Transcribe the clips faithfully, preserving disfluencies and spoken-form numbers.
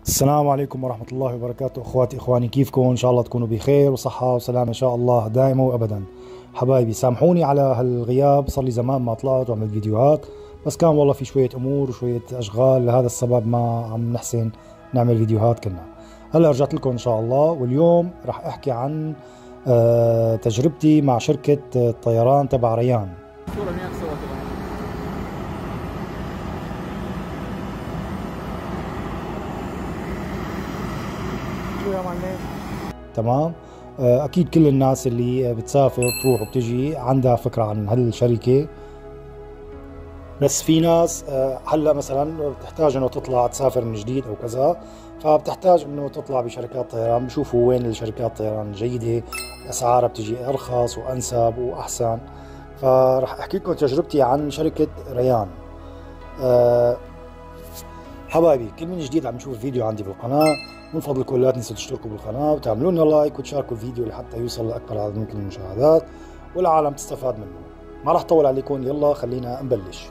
السلام عليكم ورحمة الله وبركاته. اخواتي اخواني، كيفكم؟ ان شاء الله تكونوا بخير وصحة وسلامة ان شاء الله دائما وابدا. حبايبي سامحوني على هالغياب، صار لي زمان ما طلعت وعملت فيديوهات، بس كان والله في شوية امور وشوية اشغال، لهذا السبب ما عم نحسن نعمل فيديوهات كنا. هلا رجعت لكم ان شاء الله، واليوم راح احكي عن آه، تجربتي مع شركة الطيران تبع ريان. تمام. اكيد كل الناس اللي بتسافر وتروح وبتجي عندها فكره عن هالشركه، بس في ناس هلا مثلا بتحتاج انه تطلع تسافر من جديد او كذا، فبتحتاج انه تطلع بشركات طيران، بشوفوا وين الشركات الطيران الجيده، اسعارها بتجي ارخص وانسب واحسن. فراح احكي لكم تجربتي عن شركه ريان. أه حبايبي، كل من جديد عم نشوف فيديو عندي بالقناه، من فضلكم لا تنسوا تشتركوا بالقناة وتعملوا لنا لايك وتشاركوا الفيديو لحتى يوصل لأكبر عدد ممكن من المشاهدات والعالم تستفاد منه. ما راح طول عليكم، يلا خلينا نبلش.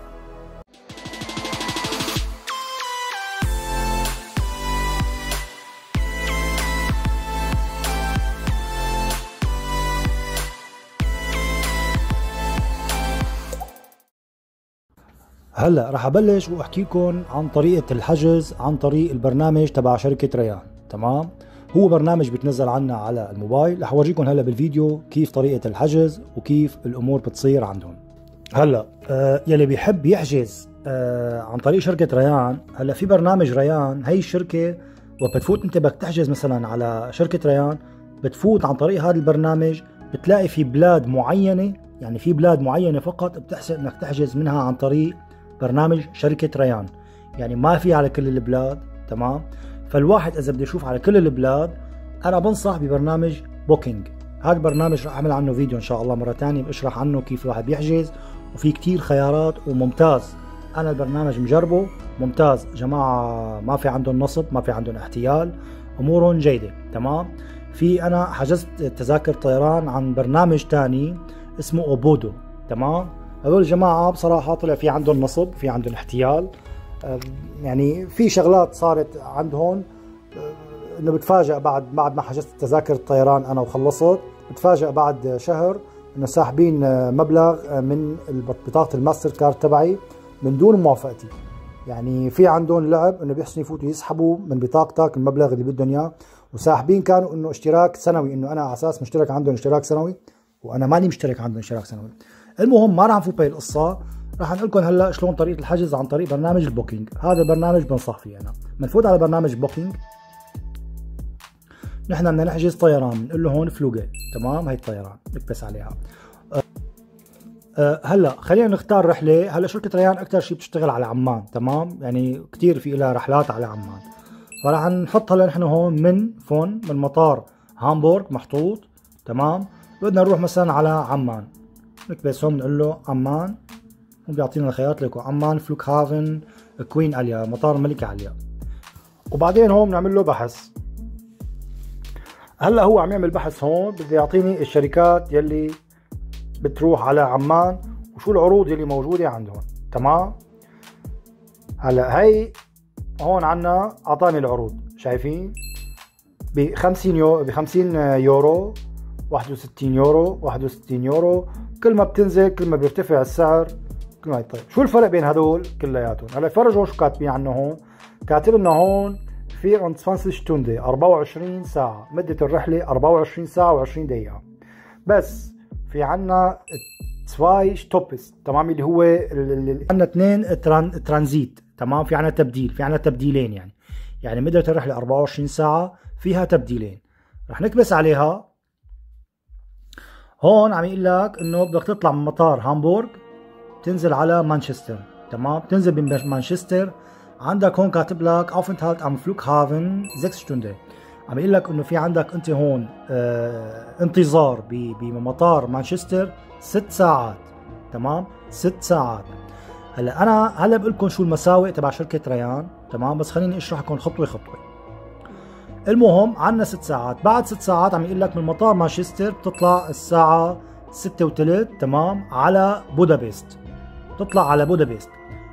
هلا راح ابلش واحكي لكم عن طريقة الحجز عن طريق البرنامج تبع شركة ريان. تمام، هو برنامج بتنزل عنا على الموبايل. رح اورجيكم هلا بالفيديو كيف طريقة الحجز وكيف الامور بتصير عندهم. هلا آه يلي بيحب يحجز آه عن طريق شركة ريان، هلا في برنامج ريان. هي الشركة وبتفوت انت بدك تحجز مثلا على شركة ريان، بتفوت عن طريق هذا البرنامج، بتلاقي في بلاد معينة، يعني في بلاد معينة فقط بتحسن انك تحجز منها عن طريق برنامج شركة ريان، يعني ما في على كل البلاد. تمام، فالواحد اذا بده يشوف على كل البلاد، انا بنصح ببرنامج بوكينج. هذا البرنامج راح اعمل عنه فيديو ان شاء الله مره ثانيه، بشرح عنه كيف الواحد بيحجز، وفي كتير خيارات وممتاز. انا البرنامج مجربه ممتاز جماعه، ما في عندهم نصب، ما في عندهم احتيال، امورهم جيده. تمام، في انا حجزت تذاكر طيران عن برنامج ثاني اسمه اوبودو. تمام، هذول الجماعه بصراحه طلع في عندهم نصب، في عندهم احتيال، يعني في شغلات صارت عندهم انه بتفاجئ بعد بعد ما حجزت تذاكر الطيران انا وخلصت، بتفاجئ بعد شهر انه ساحبين مبلغ من بطاقه الماستر كارد تبعي من دون موافقتي. يعني في عندهم لعب انه بيحسنوا يفوتوا يسحبوا من بطاقتك المبلغ اللي بدهم اياه، وساحبين كانوا انه اشتراك سنوي، انه انا على اساس مشترك عندهم اشتراك سنوي وانا ماني مشترك عندهم اشتراك سنوي. المهم ما راح نفوت بهي القصه، راح نقول لكم هلا شلون طريقه الحجز عن طريق برنامج البوكينج. هذا البرنامج بنصح فيه انا. بنفوت على برنامج بوكينج، نحن بدنا نحجز طيران، بنقول له هون فلوجة. تمام، هي الطيران نكبس عليها. أه أه هلا خلينا نختار رحله. هلا شركه ريان اكثر شيء بتشتغل على عمان. تمام، يعني كثير في لها رحلات على عمان، فراح نحط هلا نحن هون من فون من مطار هامبورغ محطوط. تمام، بدنا نروح مثلا على عمان، نكبس هون بنقول له عمان، هون بيعطينا الخيارات لكم عمان، فلوك هافن، كوين عليا، مطار الملكة عليا، وبعدين هون بنعمل له بحث. هلا هو عم يعمل بحث هون، بده يعطيني الشركات يلي بتروح على عمان وشو العروض يلي موجودة عندهم. تمام، هلا هي هون عنا اعطاني العروض، شايفين؟ ب خمسين يورو، ب خمسين يورو، واحد وستين يورو، واحد وستين يورو. كل ما بتنزل كل ما بيرتفع السعر، كل ما يطيب. شو الفرق بين هدول كلياتهم؟ هلا فرجوا شو كاتبين عنه هون. كاتب لنا هون في vierundzwanzig Stunden، أربعة وعشرين ساعة، مدة الرحلة أربعة وعشرين ساعة وعشرين دقيقة. بس في عنا zwei Stops. تمام، اللي هو عنا اثنين تران ترانزيت. تمام، في عنا تبديل، في عنا تبديلين، يعني يعني مدة الرحلة أربعة وعشرين ساعة فيها تبديلين. رح نكبس عليها. هون عم يقول لك انه بدك تطلع من مطار هامبورغ تنزل على مانشستر. تمام، تنزل بمانشستر، عندك هون كاتب لك aufenthalt am Flughafen sechs Stunden. عم يقول لك انه في عندك انت هون اه انتظار بمطار مانشستر ست ساعات. تمام، ست ساعات. هلا انا هلا بقول لكم شو المساوئ تبع شركه ريان. تمام، بس خليني اشرح لكم خطوه خطوه. المهم عندنا ست ساعات، بعد ست ساعات عم يقول لك من مطار مانشستر بتطلع الساعه ستة وثلث. تمام، على بودابست، تطلع على بودابست.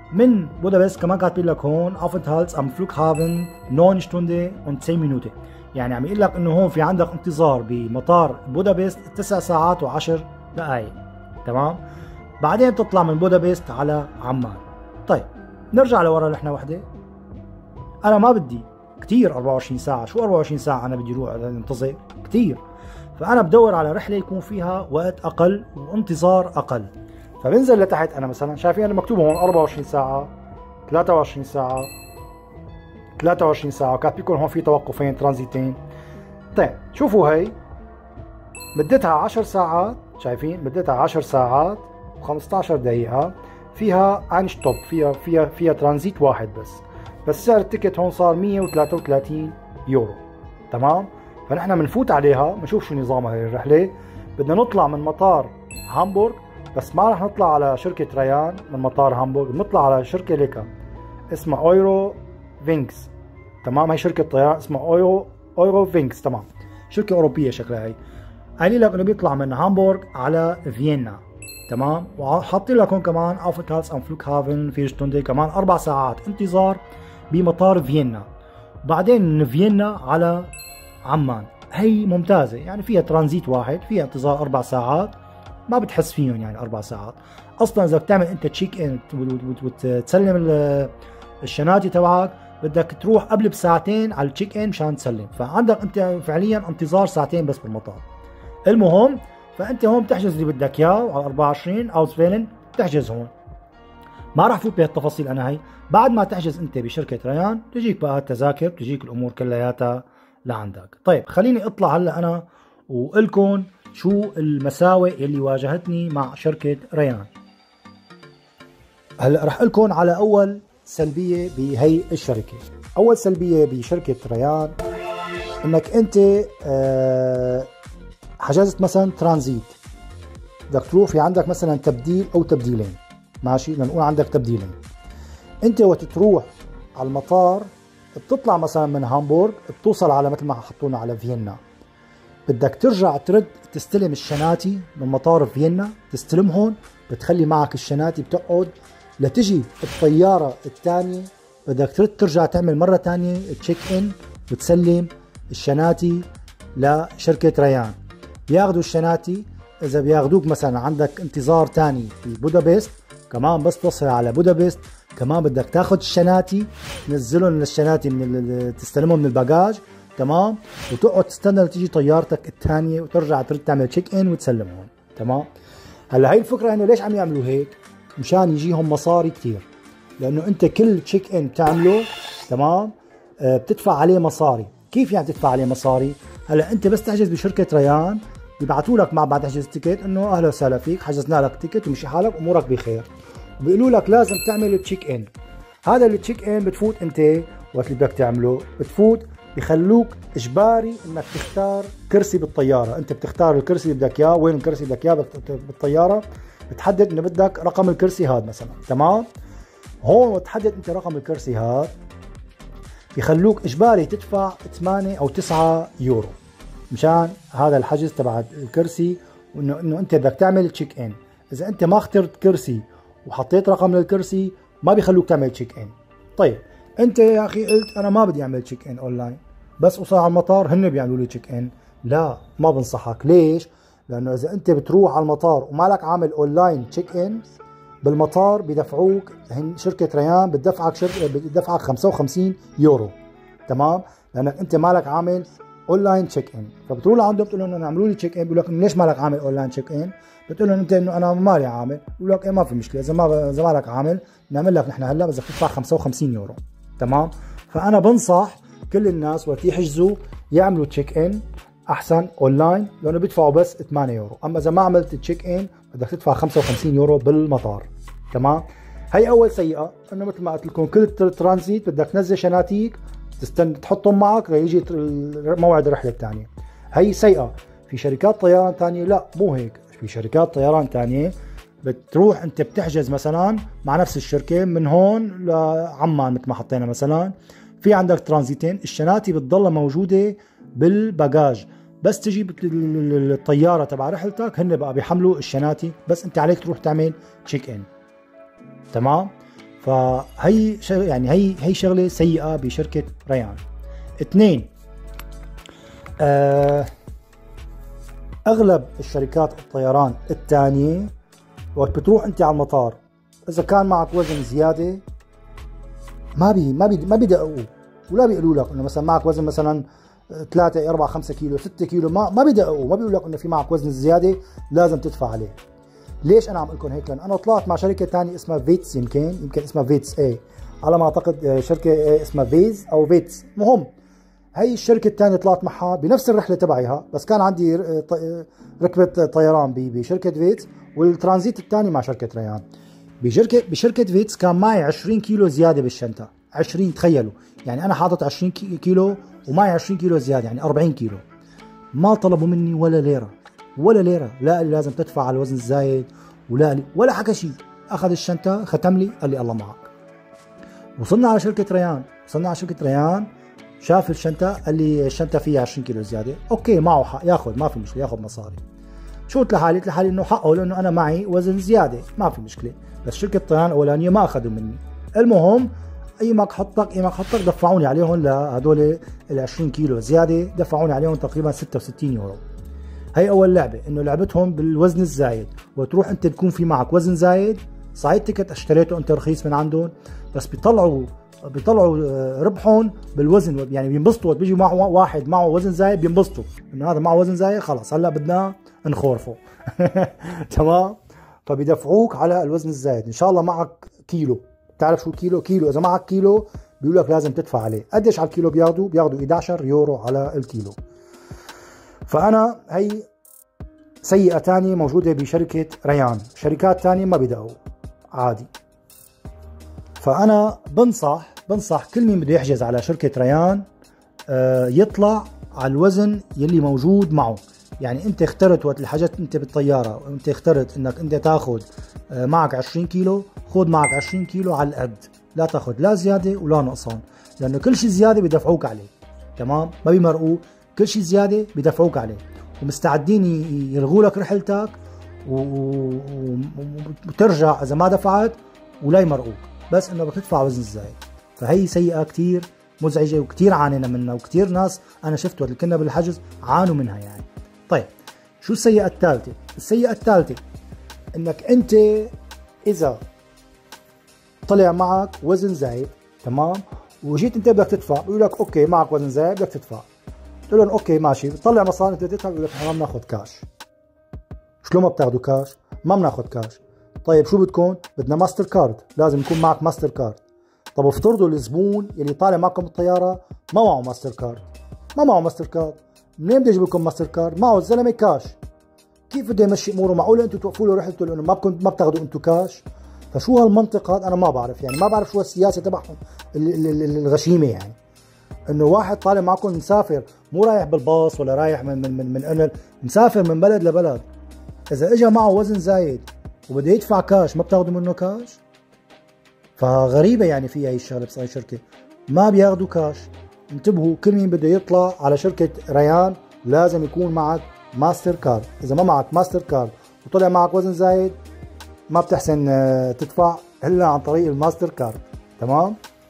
من بودابست كمان كاتبين لك هون Aufenthalts am Flughafen neun Stunden und zehn Minuten، يعني عم يقول لك انه هون في عندك انتظار بمطار بودابست تسع ساعات وعشر دقائق. تمام. بعدين بتطلع من بودابست على عمان. طيب نرجع لورا نحن وحده. انا ما بدي كثير أربعة وعشرين ساعه، شو أربعة وعشرين ساعه انا بدي اروح انتظر كثير، فانا بدور على رحله يكون فيها وقت اقل وانتظار اقل. فبنزل لتحت، انا مثلا شايفين انا مكتوب هون أربعة وعشرين ساعه، ثلاثة وعشرين ساعه، ثلاثة وعشرين ساعه، وكاتب لكم هون في توقفين ترانزيتين. طيب شوفوا هي مدتها عشر ساعات، شايفين مدتها عشر ساعات و15 دقيقه، فيها ان ستوب، فيها فيها فيها ترانزيت واحد بس. بس سعر التيكت هون صار مية وثلاثة وثلاثين يورو. تمام. فنحن بنفوت عليها بنشوف شو نظامها هي الرحله. بدنا نطلع من مطار هامبورغ، بس ما رح نطلع على شركه ريان من مطار هامبورغ، بنطلع على شركه ليكا اسمها اورو فينكس. تمام. هي شركه طيران اسمها اورو اورو فينكس. تمام. شركه اوروبيه شكلها هي. قال لك انه بيطلع من هامبورغ على فيينا. تمام. وحاطين لك هون كمان Aufenthalts am Flughafen vier Stunden، كمان اربع ساعات انتظار بمطار فيينا. بعدين من فيينا على عمان. هي ممتازه، يعني فيها ترانزيت واحد، فيها انتظار اربع ساعات، ما بتحس فيهم يعني اربع ساعات. اصلا اذا بتعمل انت تشيك ان وتسلم الشنطه تبعك بدك تروح قبل بساعتين على التشيك ان مشان تسلم، فعندك انت فعليا انتظار ساعتين بس بالمطار. المهم فانت هون بتحجز اللي بدك اياه على أربعة وعشرين او سفينن بتحجز هون. ما راح فوت بهالتفاصيل انا. هي بعد ما تحجز انت بشركه ريان تجيك بقى التذاكر، تجيك الامور كلياتها لعندك. طيب خليني اطلع هلا انا وقلكم شو المساوئ اللي واجهتني مع شركه ريان. هلا رح لكم على اول سلبيه بهي الشركه. اول سلبيه بشركه ريان انك انت آه حجزت مثلا ترانزيت، بدك تروح في عندك مثلا تبديل او تبديلين، ماشي، لنقول عندك تبديلين. انت وقت تروح على المطار بتطلع مثلا من هامبورغ بتوصل على مثل ما حطونا على فيينا، بدك ترجع ترد تستلم الشناتي من مطار فيينا، تستلمهم، بتخلي معك الشناتي، بتقعد لتجي الطياره الثانيه بدك ترد ترجع تعمل مره ثانيه تشيك ان وتسلم الشناتي لشركه ريان. بياخذوا الشناتي، اذا بياخذوك مثلا عندك انتظار ثاني في بودابست كمان، بس توصل على بودابست كمان بدك تاخذ الشناتي تنزلهم للشناتي من تستلمهم من الباجاج. تمام. وتقعد تستنى لتيجي طيارتك الثانيه وترجع ترد تعمل تشيك ان وتسلمهم. تمام. هلا هي الفكره انه ليش عم يعملوا هيك؟ مشان يجيهم مصاري كثير، لانه انت كل تشيك ان بتعمله تمام آه بتدفع عليه مصاري. كيف يعني تدفع عليه مصاري؟ هلا انت بس تحجز بشركه ريان بيبعثوا لك مع بعد تحجز التيكت انه اهلا وسهلا فيك، حجزنا لك تيكت ومشي حالك امورك بخير. بيقولوا لك لازم تعمل تشيك ان. هذا التشيك ان بتفوت انت وقت اللي بدك تعمله، بتفوت بخلوك اجباري انك تختار كرسي بالطياره. انت بتختار الكرسي اللي بدك اياه، وين الكرسي اللي بدك اياه بالطياره، بتحدد انه بدك رقم الكرسي هذا مثلا. تمام. هون وتحدد انت رقم الكرسي هذا بخلوك اجباري تدفع ثمانية او تسعة يورو مشان هذا الحجز تبع الكرسي، وانه انه انت بدك تعمل تشيك ان. اذا انت ما اخترت كرسي وحطيت رقم للكرسي ما بيخلوك تعمل تشيك ان. طيب انت يا اخي قلت انا ما بدي اعمل تشيك ان اونلاين، بس اوصل على المطار هن بيعملوا لي تشيك ان. لا، ما بنصحك. ليش؟ لانه اذا انت بتروح على المطار ومالك عامل اونلاين تشيك ان بالمطار بدفعوك شركه ريان بتدفعك شركه بتدفعك خمسة وخمسين يورو. تمام. لانك انت مالك عامل اونلاين تشيك ان. فبتروح لعندهم بتقول لهم اعملوا لي تشيك ان، بيقول لك ليش مالك عامل اونلاين تشيك ان؟ بتقول لهم انت انه انا مالي عامل، بيقول لك ايه ما في مشكله، اذا ما اذا مالك عامل نعمل لك نحن هلا بس بدك تدفع خمسة وخمسين يورو. تمام. فانا بنصح كل الناس وقت يحجزوا يعملوا تشيك ان احسن اونلاين، لانه بيدفعوا بس ثمانية يورو. اما اذا ما عملت تشيك ان بدك تدفع خمسة وخمسين يورو بالمطار. تمام. هي اول سيئه، انه مثل ما قلت لكم كل الترانزيت بدك تنزل شناتيك تستنى تحطهم معك ليجي موعد الرحله الثانيه. هي سيئه. في شركات طيران ثانيه لا مو هيك، في شركات طيران ثانيه بتروح انت بتحجز مثلا مع نفس الشركه من هون لعمان مثل ما حطينا مثلا، في عندك ترانزيتين، الشناتي بتضلها موجوده بالباجاج، بس تجي الطياره تبع رحلتك هن بقى بيحملوا الشناتي، بس انت عليك تروح تعمل تشيك ان. تمام. فهي يعني هي هي شغله سيئه بشركه ريان. اثنين، آه اغلب الشركات الطيران الثانيه وقت بتروح انت على المطار اذا كان معك وزن زياده ما بي ما بي ما بيدققوا ولا بيقولوا لك انه مثلا معك وزن مثلا ثلاثة أربعة خمسة كيلو ستة كيلو، ما ما بيدققوا، ما بيقولوا لك انه في معك وزن زياده لازم تدفع عليه. ليش انا عم اقول لكم هيك؟ لان انا طلعت مع شركه ثانيه اسمها فيتس، يمكن يمكن اسمها فيتس اي على ما اعتقد، شركه اسمها فيز او فيتس. مهم، هي الشركه الثانيه طلعت معها بنفس الرحله تبعها، بس كان عندي ركبه طيران بشركه فيتس والترانزيت الثاني مع شركه ريان. بشركه بشركه فيتس كان معي عشرين كيلو زياده بالشنطه، عشرين، تخيلوا يعني انا حاطط عشرين كيلو ومعي عشرين كيلو زياده، يعني أربعين كيلو. ما طلبوا مني ولا ليره ولا ليره، لا اللي لازم تدفع على الوزن الزايد ولا لي ولا حكى شيء. اخذ الشنطه ختم لي قال لي الله معك. وصلنا على شركه ريان، وصلنا على شركه ريان شاف الشنطه قال لي الشنطه فيها عشرين كيلو زياده. اوكي معه حق ياخذ، ما في مشكله، ياخذ مصاري. شو قلت لحالي؟ قلت لحالي انه حقه لانه انا معي وزن زياده، ما في مشكله. بس شركه الطيران الاولانيه ما اخذوا مني. المهم ايمك حطك ايمك حطك دفعوني عليهم لهدول ال عشرين كيلو زياده، دفعوني عليهم تقريبا ستة وستين يورو. هي اول لعبه، انه لعبتهم بالوزن الزايد، وتروح انت تكون في معك وزن زايد. صحيح تيكت اشتريته انت رخيص من عندهم، بس بيطلعوا بيطلعوا ربحهم بالوزن، يعني بينبسطوا بيجي معه واحد معه وزن زايد بينبسطوا انه هذا معه وزن زايد، خلاص هلا بدنا نخورفه. تمام؟ فبيدفعوك على الوزن الزايد. ان شاء الله معك كيلو، بتعرف شو كيلو؟ كيلو اذا معك كيلو بيقول لك لازم تدفع عليه. قديش على الكيلو بياخذوا؟ بياخذوا إحدى عشر يورو على الكيلو. فانا هي سيئه ثانيه موجوده بشركه ريان، شركات ثانيه ما بيدقوا عادي. فانا بنصح بنصح كل مين بده يحجز على شركه ريان يطلع على الوزن يلي موجود معه. يعني انت اخترت وقت اللي حجزت انت بالطياره، وانت اخترت انك انت تاخذ معك عشرين كيلو، خذ معك عشرين كيلو على القد، لا تاخذ لا زياده ولا نقصان، لانه كل شيء زياده بدفعوك عليه. تمام؟ ما بيمرقوا، كل شيء زياده بدفعوك عليه، ومستعدين يلغوا لك رحلتك وترجع اذا ما دفعت ولا يمرقوك، بس انه بدك تدفع وزن الزايد. فهي سيئه كثير مزعجه وكثير عانينا منها، وكثير ناس انا شفت وقت اللي كنا بالحجز عانوا منها يعني. طيب شو السيئه الثالثه؟ السيئه الثالثه انك انت اذا طلع معك وزن زايد، تمام، وجيت انت بدك تدفع، بيقول لك اوكي معك وزن زايد بدك تدفع، بتقول لهم اوكي ماشي، بتطلع مصاري انت تدفع، بيقول لك احنا ما بناخذ كاش. شلون ما بتاخذوا كاش؟ ما بناخذ كاش. طيب شو بدكم؟ بدنا ماستر كارد، لازم يكون معك ماستر كارد. طب افترضوا الزبون يلي طالع معكم بالطياره ما معه ماستر كارد، ما معه ماستر كارد، منين بده يجيب لكم ماستر كارد؟ معه الزلمه كاش. كيف بده يمشي اموره؟ معقوله انتم توقفوا له رحلته لانه ما بكون ما بتاخذوا انتم كاش؟ فشو هالمنطق هذا؟ انا ما بعرف، يعني ما بعرف شو السياسه تبعهم الغشيمه، يعني انه واحد طالع معكم مسافر، مو رايح بالباص ولا رايح من من من, من انل، مسافر من بلد لبلد، اذا اجى معه وزن زايد وبده يدفع كاش ما بتاخذوا منه كاش؟ فغريبه يعني فيها هي الشغله بصراحه. شركه ما بياخذوا كاش. انتبهوا، كل مين بده يطلع على شركه ريان لازم يكون معك ماستر كارد. اذا ما معك ماستر كارد وطلع معك وزن زايد ما بتحسن تدفع الا عن طريق الماستر كارد. تمام؟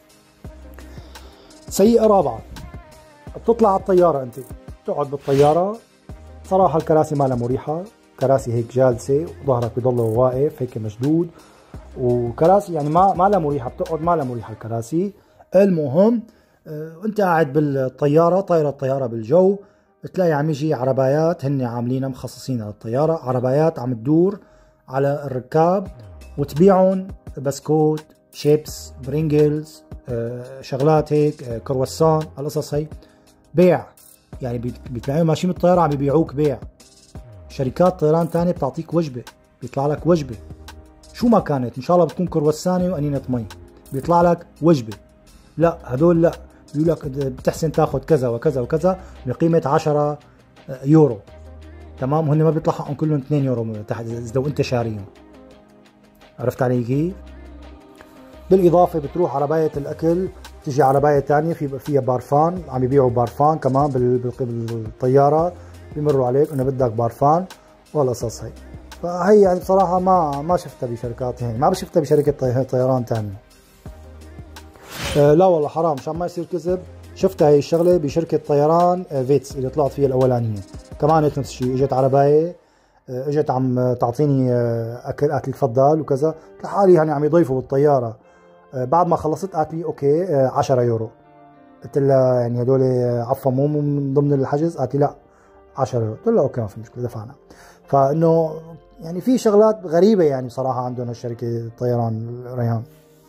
سيئه رابعه، بتطلع على الطياره، انت بتقعد بالطياره، صراحه الكراسي ما لها مريحه، كراسي هيك جالسه وظهرك بضله واقف هيك مشدود، وكراسي يعني ما ما لها مريحه، بتقعد ما لها مريحه الكراسي. المهم انت قاعد بالطياره، طايره الطياره بالجو، بتلاقي عم يجي عربايات هن عاملينها مخصصين للطياره، عربايات عم تدور على الركاب وتبيعهم بسكوت، شيبس، برينجلز، آه، شغلات هيك، آه، كرواسون، هالقصص هي بيع. يعني بتلاقيهم ماشيين بالطياره عم يبيعوك بيع. شركات طيران ثانيه بتعطيك وجبه، بيطلع لك وجبه شو ما كانت، ان شاء الله بتكون كرواسانه وانينه مي، بيطلع لك وجبه. لا هدول لا، بيقول لك بتحسن تاخذ كذا وكذا وكذا بقيمه عشرة يورو. تمام؟ هن ما بيطلع حقهم كلهم اثنين يورو تحت لو انت شاريهم. عرفت علي كيف؟ بالاضافه بتروح على باية الاكل، تجي على باية ثانيه في فيها بارفان، عم يبيعوا بارفان كمان بالطياره، بيمروا عليك انه بدك بارفان والقصص هي. فهي يعني بصراحه ما ما شفتها بشركات، يعني ما شفتها بشركه طيران ثانيه. آه لا والله حرام، مشان ما يصير كذب، شفتها هي الشغله بشركه طيران آه فيتس اللي طلعت فيها الاولانيه، كمان نفس الشيء، اجت على بايه، آه اجت عم تعطيني آه اكل، قالت لي تفضل وكذا، لحالي يعني عم يضيفوا بالطياره. آه بعد ما خلصت قالت لي اوكي آه عشرة يورو. قلت لها يعني هدول عفوا مو من ضمن الحجز؟ قالت لي لا عشرة يورو. قلت لها اوكي ما في مشكله، دفعنا. فانه يعني في شغلات غريبه يعني بصراحه عندهم الشركه الطيران ريان.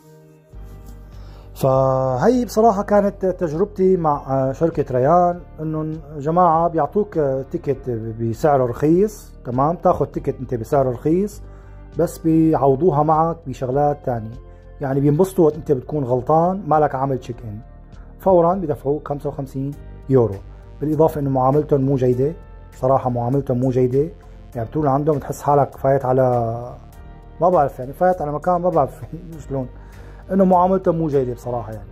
فهي بصراحه كانت تجربتي مع شركه ريان، انهم جماعه بيعطوك تيكت بسعر رخيص، تمام، تاخذ تيكت انت بسعر رخيص، بس بيعوضوها معك بشغلات ثانيه، يعني بينبسطوا وقت انت بتكون غلطان مالك عامل تشيك ان، فورا بدفعوك خمسة وخمسين يورو. بالاضافه انه معاملتهم مو جيده، صراحه معاملتهم مو جيده، يعني بتقول عندهم بتحس حالك فايت على ما بعرف يعني فايت على مكان ما بعرف شلون، انه معاملتهم مو جيده بصراحه يعني.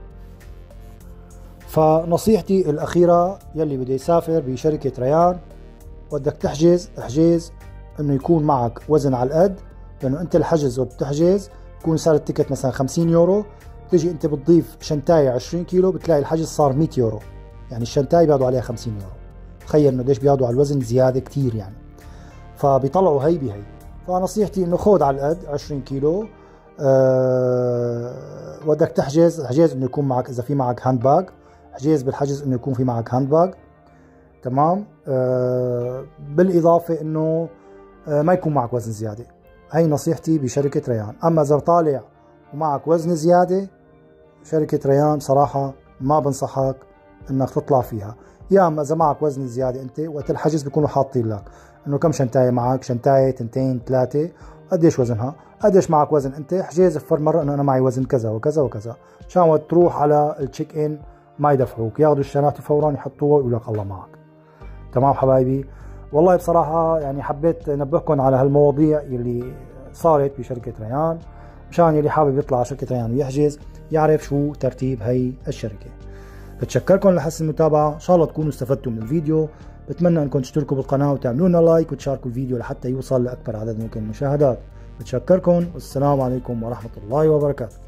فنصيحتي الاخيره يلي بده يسافر بشركه ريان، بدك تحجز احجز انه يكون معك وزن على القد، لانه انت الحجز وبتحجز بكون سعر التيكت مثلا خمسين يورو، تجي انت بتضيف شنتايه عشرين كيلو بتلاقي الحجز صار مية يورو، يعني الشنتايه بياخذوا عليها خمسين يورو. تخيل انه قديش بياخذوا على الوزن زياده كثير يعني، فبيطلعوا هي بهي. فنصيحتي انه خذ على القد عشرين كيلو. أه بدك تحجز احجز انه يكون معك، اذا في معك هاند باج احجز بالحجز انه يكون في معك هاند باج، تمام. أه بالاضافه انه أه ما يكون معك وزن زياده. هي نصيحتي بشركه ريان. اما اذا طالع ومعك وزن زياده، شركه ريان صراحه ما بنصحك انك تطلع فيها. يا اما اذا معك وزن زياده انت وقت الحجز بيكونوا حاطين لك انه كم شنتايه معك، شنتايه تنتين ثلاثه، قديش وزنها، قديش معك وزن انت، احجز فر مره انه انا معي وزن كذا وكذا وكذا، مشان وقت تروح على التشيك ان ما يدفعوك، ياخذوا الشنطه فورا يحطوها ويقول لك الله معك. تمام حبايبي، والله بصراحه يعني حبيت انبهكم على هالمواضيع اللي صارت بشركه ريان، مشان اللي حابب يطلع على شركه ريان ويحجز يعرف شو ترتيب هي الشركه. بتشكركم لحسن المتابعه، ان شاء الله تكونوا استفدتوا من الفيديو، بتمنى انكم تشتركوا بالقناه وتعملوا لنا لايك وتشاركوا الفيديو لحتى يوصل لاكبر عدد ممكن من المشاهدات. بتشكركم والسلام عليكم ورحمه الله وبركاته.